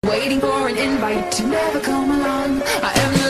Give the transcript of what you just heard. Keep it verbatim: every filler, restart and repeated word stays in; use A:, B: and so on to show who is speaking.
A: waiting for an invite to never come along. I am the